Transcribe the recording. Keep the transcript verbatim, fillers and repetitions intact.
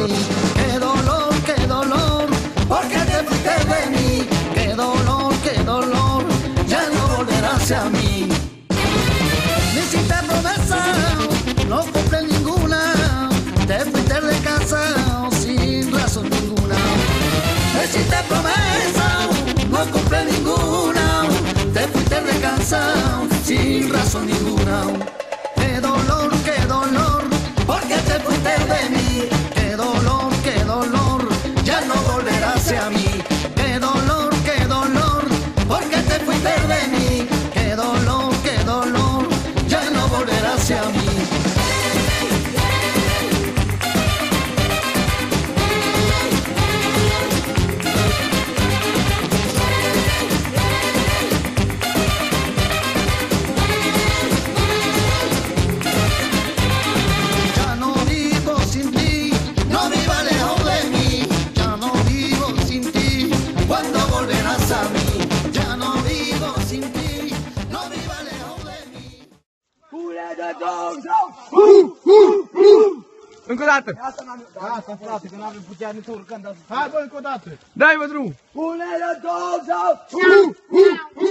mí. Qué dolor, qué dolor, porque te fuiste de mí. Qué dolor, qué dolor, ya no volverás a mí. Me hiciste promesa, no cumple ninguna. Te fuiste de casa sin razón ninguna. Me hiciste promesa, no cumple ninguna. Te fuiste de casa sin razón ninguna. Qué dolor, qué dolor, porque te fuiste de mí. Qué dolor, qué dolor, ya no volverás a mí. Qué dolor, qué dolor, porque te fuiste de mí. Qué dolor, qué dolor, ya no volverás a mí. Încă o dată! Asta n-am... Asta, frate, că n-avem putea nici urcând. Hai, bă, încă o dată! Dai, Mădru! Pune-le două sau...